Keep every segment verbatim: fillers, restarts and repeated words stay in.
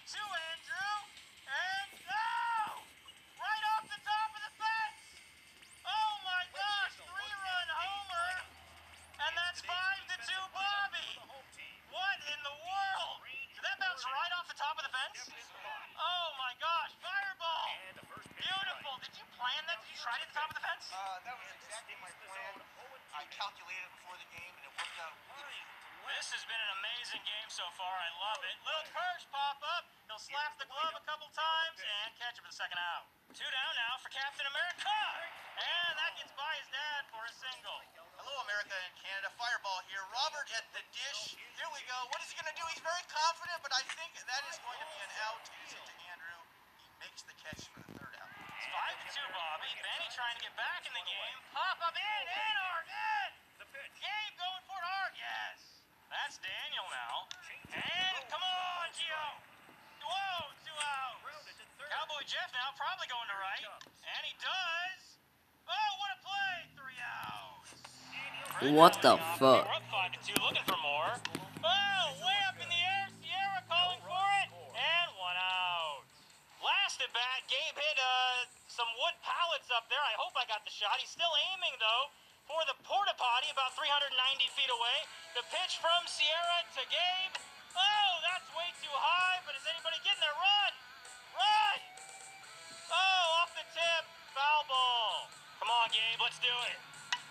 two, Andrew. And go! Right off the top of the fence. Oh my gosh, three-run homer. And that's five to two, Bobby. What in the world? Did that bounce right off the top of the fence? Oh my gosh, fireball. Beautiful. Did you plan that? Did you try it at the top of the fence? Uh, that was exactly my plan. I calculated before the game, and it worked out really. This has been an amazing game so far. I love it. Little Kirsch pop up. He'll slap the glove a couple times and catch it for the second out. Two down now for Captain America. And that gets by his dad for a single. Hello, America and Canada. Fireball here. Robert at the dish. Here we go. What is he going to do? He's very confident, but I think that is going to be an out. He's it to Andrew. He makes the catch for the third out. It's five to two, Bobby. Benny trying to get back in the game. Pop up in, in, Art, in. Gabe going for it, Art, yes. That's Daniel now. And come on, Gio. Whoa, two outs. Cowboy Jeff now probably going to right. And he does. Oh, what a play. Three outs. What the fuck? We're up five to two, looking for more. Oh, way up in the air. Sierra calling for it. And one out. Last at bat, Gabe hit uh, some wood pallets up there. I hope I got the shot. He's still aiming, though, for the porta potty about three hundred ninety feet away. The pitch from Sierra to Gabe. Oh, that's way too high, but is anybody getting there? Run! Run! Oh, off the tip. Foul ball. Come on, Gabe, let's do it.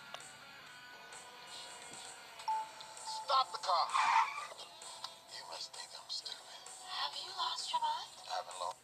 Stop the car. You must think I'm stupid. Have you lost your mind? I haven't lost.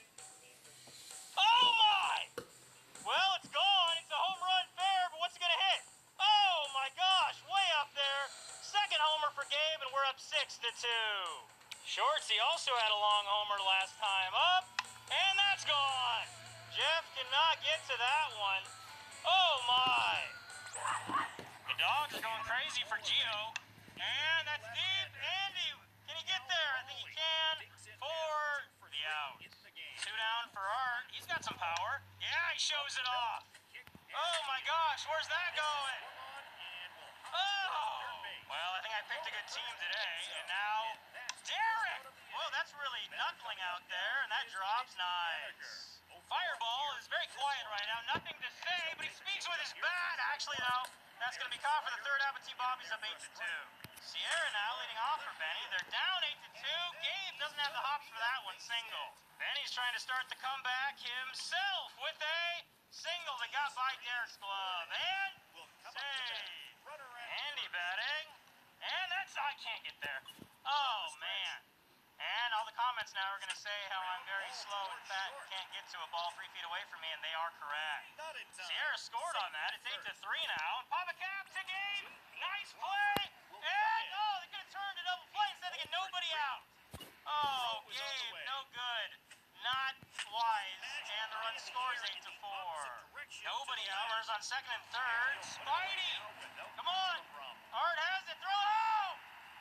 Oh, my! Well, it's gone. It's a home run fair, but what's it going to hit? Oh, my gosh, way up there. Second homer for Gabe, and we're up six to two. Shorts, he also had a long homer last time. Up, and that's gone. Jeff cannot get to that one. Oh, my. The dogs are going crazy for Gio. And that's deep. Andy, can he get there? I think he can. For the out. Two down for Art. He's got some power. Yeah, he shows it off. Oh, my gosh, where's that going? Oh! Well, I think I picked a good team today, and now Derek! Whoa, that's really knuckling out there, and that drops nice. Fireball is very quiet right now, nothing to say, but he speaks with his bat. Actually, though, that's going to be caught for the third out, but T-Bobby's up eight to two. Sierra now leading off for Benny. They're down eight to two. Gabe doesn't have the hops for that one, single. Benny's trying to start the comeback himself with a single that got by Derek's glove. And save. Andy batting. And that's, I can't get there. Oh, man. And all the comments now are going to say how I'm very slow and fat and can't get to a ball three feet away from me, and they are correct. Sierra scored on that. It's eight to three now. And Papa Cap to Gabe. Nice play. And, oh, they could have turned a double play instead of getting nobody out. Oh, Gabe, no good. Not wise. And the run scores eight to four. Nobody out. Runners on second and third. Spidey. Come on. Art has it. Throw home.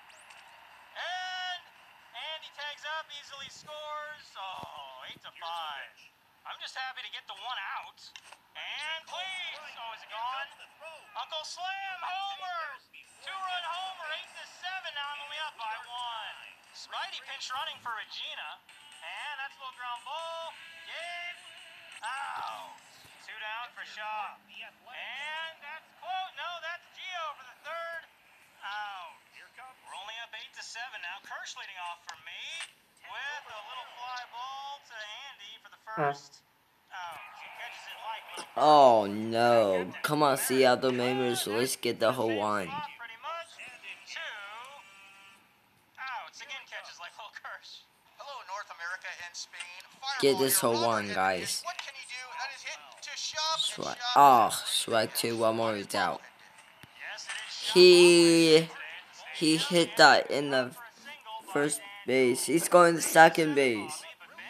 And Andy tags up, easily scores. Oh, eight to five. I'm just happy to get the one out. And please. Oh, is it gone? Uncle Slam, homer. Two-run homer, eight to seven. Now I'm only up by one. Spidey pinch running for Regina. And that's a little ground ball. Gabe. Out. Two down for Shaw. And that's quote. No, that's Gio for the third. Out. We're only up eight to seven now. Kirsch leading off for me with a little fly ball to Andy for the first. Out. He catches it like little. Oh no. Come on, Seattle members. Let's get the whole one. Pretty much. Two outs. Again catches like little Kirsch. Hello, North America and Spain. Fireball Get this here. whole Robert one, at the guys. dish. What can he do? That is hit to Shop. Strike. And Shop Oh, is strike two. One more is out. Yes, it is. He he hit that in the first base. He's going to second base.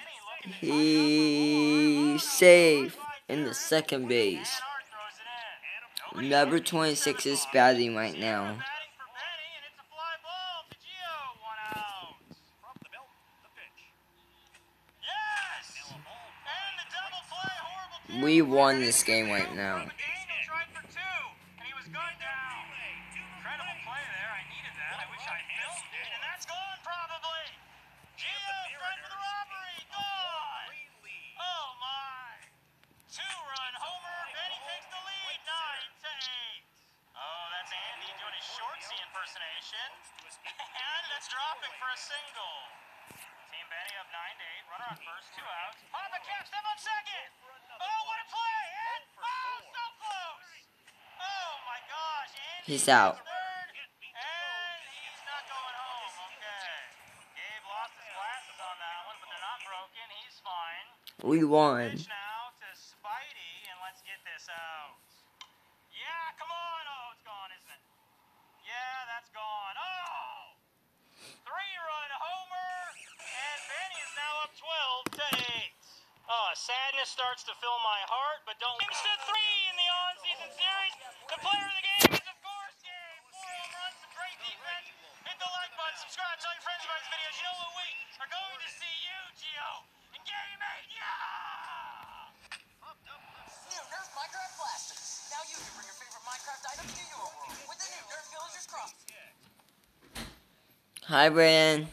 He safe in the second base. Number twenty-six is batting right now. We won this game right now. Incredible play there. I needed that. I wish I filmed it. And that's gone probably. Gio, strike for the run. nine to eight. Runner on first, two outs. Papa catch, step on second. Oh, what a play! And oh, so close! Oh my gosh! Andy He's out. third, and he's not going home. Okay. Gabe lost his glasses on that one, but they're not broken. He's fine. We won. Pitch now to Spidey, and let's get this out. Yeah, come on! Oh, it's gone, isn't it? Yeah, that's gone. Oh! Three-run homer, and Benny is now up twelve to eight. Oh, sadness starts to fill my heart, but don't. Games to three in the on-season series. The player of the game is, of course, Gabe. Four home runs, some great defense. Hit the like button, subscribe, tell your friends about these videos. You know what we are going to see you, Gio, in Game eight. Yeah! New Nerf Minecraft Blasts. Now you can bring your favorite Minecraft items to your world with the new Nerf Villagers Cross. Hi, Brian.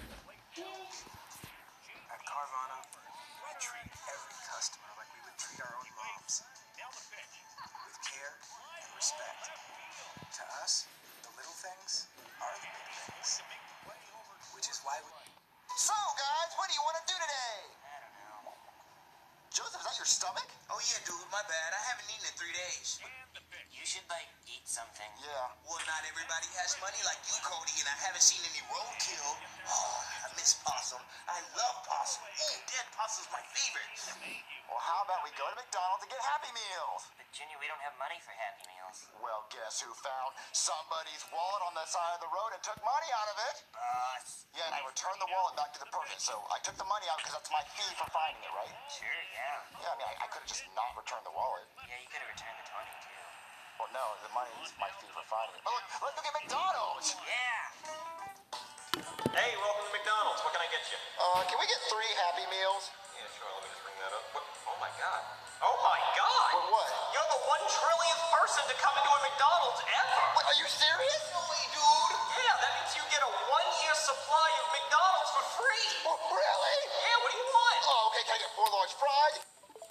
At Carvana, we treat every customer like we would treat our own moms. With care and respect. To us, the little things are the big things. Which is why we... So, guys, what do you want to do today? I don't know. Joseph, is that your stomach? Oh yeah, dude, my bad. I haven't eaten in three days. You should, like, eat something. Yeah. Well, not everybody has money like you, Cody, and I haven't seen any roadkill. Oh, I miss possum. I love possum. Ooh, dead possum's my favorite. Well, how about we go to McDonald's and get Happy Meals? But, Junior, we don't have money for Happy Meals. Well, guess who found somebody's wallet on the side of the road and took money out of it? Boss. Yeah, and I returned the wallet back to the person, so I took the money out because that's my fee for finding it, right? Sure, yeah. Yeah, I mean, I, I could have just not returned the wallet. Yeah, you could have returned the twenty, too. Well, no, the money is my fee for finding it. But look, let's go get McDonald's! Yeah. Hey, welcome to McDonald's. What can I get you? Uh, can we get three Happy Meals? Yeah, sure. Let me just bring that up. What? Oh my God. Oh my God. What, what? You're the one trillionth person to come into a McDonald's ever. Wait, are you serious? No way, dude. Yeah, that means you get a one-year supply of McDonald's for free. Oh, really? Yeah, what do you want? Oh, okay, can I get four large fries?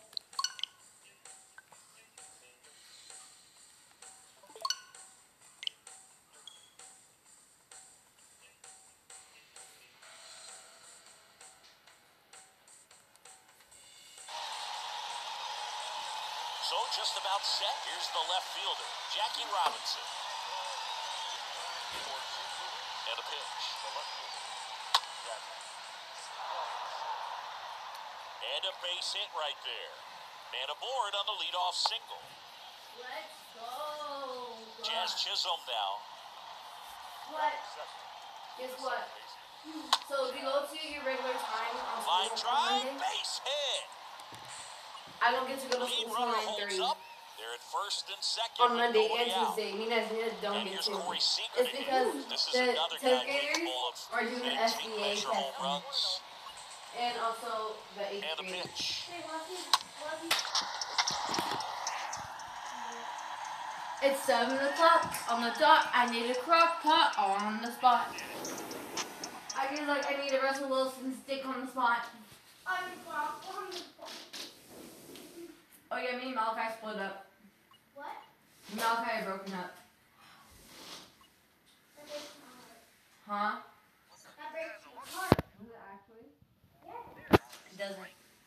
So just about set. Here's the left fielder, Jackie Robinson. And a pitch. And a base hit right there. Man aboard on the leadoff single. Let's go. Jazz Chisholm now. What? Guess what? So if you go to your regular time on Line school on drive, Monday, base hit. I don't get to go to Lead school till runner nine holds thirty. up. They're at first and second. On with Monday nobody and out. Tuesday. Me and Nina don't And get here's to. Corey Seager It's to because hit. This is the another tenth guy graders capable of are doing the S B eighteen A measure home testing. runs. And also the eighth And a graders. pitch. It's seven o'clock on the dot. I need a crock pot on the spot. I feel like I need a Russell Wilson stick on the spot. Oh yeah, me and Malachi split up. What? Malachi are broken up. That breaks my heart. Huh? That breaks my heart. Does it actually? Yeah. It doesn't.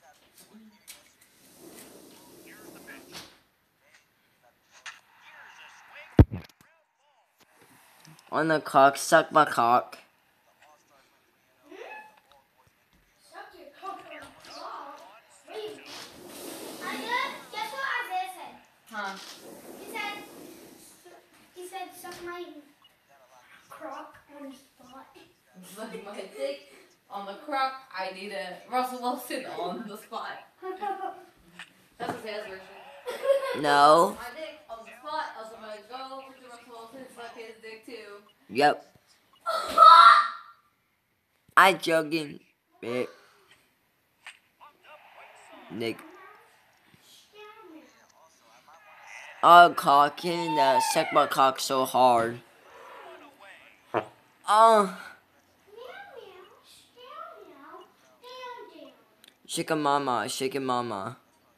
On the cock, suck my cock. Suck your cock on the wall. Wait. Isaiah, guess what Isaiah said? Huh? He said, he said, suck my crock on the spot. Suck my dick on the crock. I need a Russell Wilson on the spot. That's what his version. No. My dick on the spot. Also, I'm gonna go over to Russell Wilson and suck his dick too. Yep. I joking. Bit. Nick. Oh, cock, can uh, suck my cock so hard. Oh. Meow, meow, meow, meow, down, down. Shake a mama, shake a mama.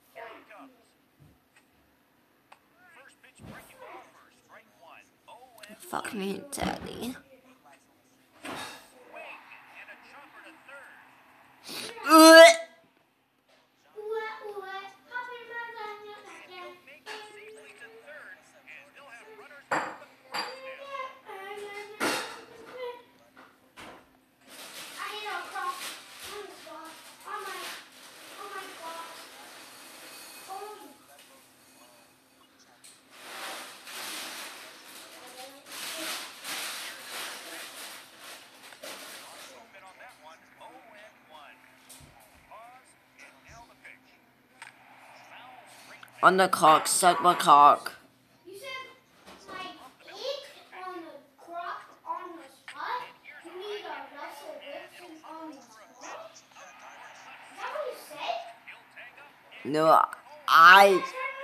Fuck me, daddy. Ugh. On the cock, suck my cock. You said my dick on the crop on the spot? You need a Russell Wilson on the spot? Is that what you said? No, I.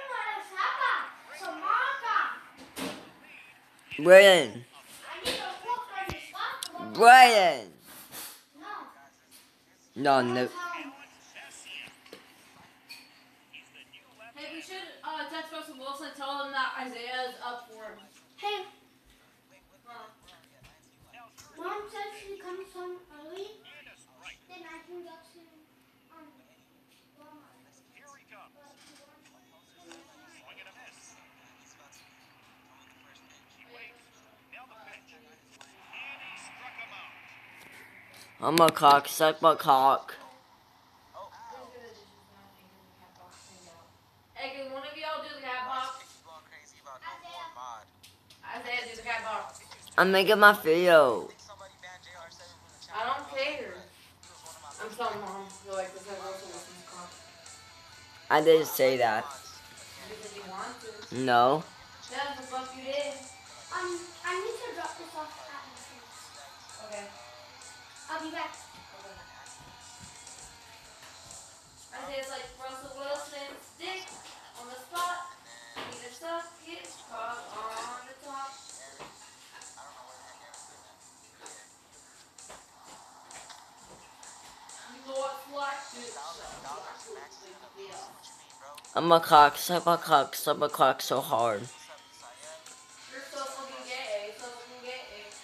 Brian. I need a hook on the spot. Brian. No. No, no. Hey, we should uh, text Russell Wilson, tell him that Isaiah is up for him. Hey, Huh. Mom says she comes home early, then I can go to um Walmart. Here he comes. Swing and a miss. He waits. Now the pitch. And he struck him out. I'm a cock, suck my cock. Hey, can one of y'all do the cat box? Isaiah, do the cat box. I'm making my video. I don't care. I'm telling Mom. You're like, this is Russell Wilson's cock. I didn't say that. Because you want to. No. Yeah, the fuck you did. Um, I need to drop this off at my friend's. Okay. I'll be back. Isaiah's like, Russell Wilson's dick on the spot. Need to suck his cock on the top. You know what's like this? I'm a cock, suck my cock, suck my cock so hard. You're so fucking gay, so fucking gay.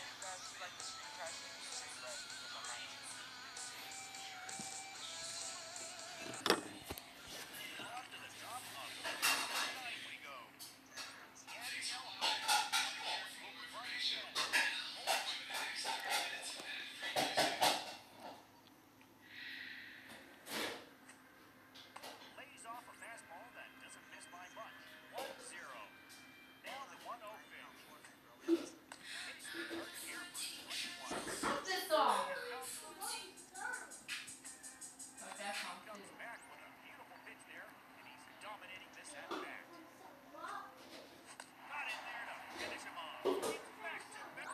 Lays off a fastball that doesn't miss by much. one zero. Now the one oh pitch. What's this song? Like that song Comes too. back with a beautiful pitch there, and he's dominating this at bat. Got in there to finish him off. He's back to back.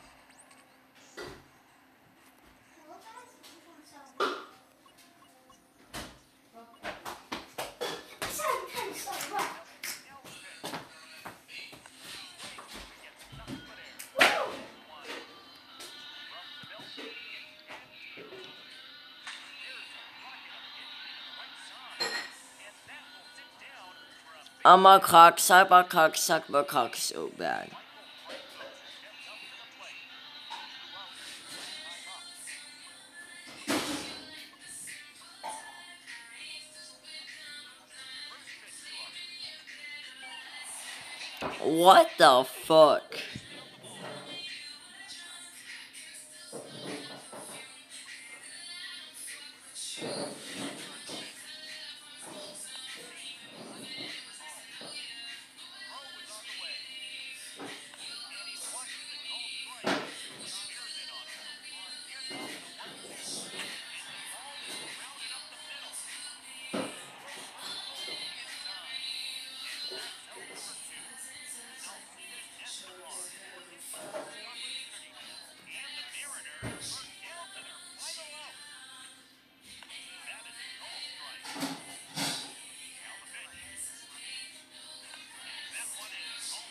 I'm a cock, suck my cock, suck my cock so bad. What the fuck?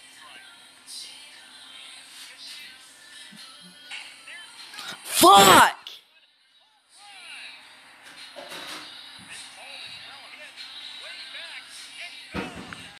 Fuck!